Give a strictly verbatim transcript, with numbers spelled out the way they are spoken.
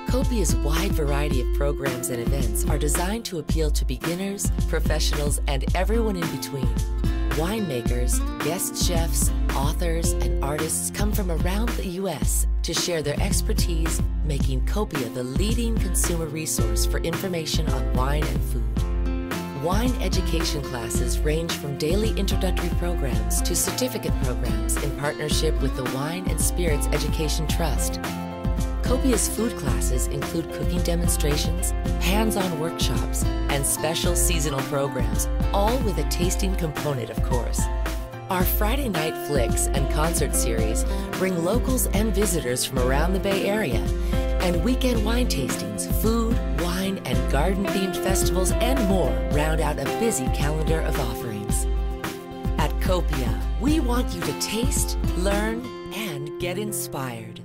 Copia's wide variety of programs and events are designed to appeal to beginners, professionals, and everyone in between. Winemakers, guest chefs, authors, and artists come from around the U S to share their expertise, making Copia the leading consumer resource for information on wine and food. Wine education classes range from daily introductory programs to certificate programs in partnership with the Wine and Spirits Education Trust. Copia's food classes include cooking demonstrations, hands-on workshops, and special seasonal programs, all with a tasting component, of course. Our Friday night flicks and concert series bring locals and visitors from around the Bay Area, and weekend wine tastings, food, wine, and garden-themed festivals and more round out a busy calendar of offerings. At Copia, we want you to taste, learn, and get inspired.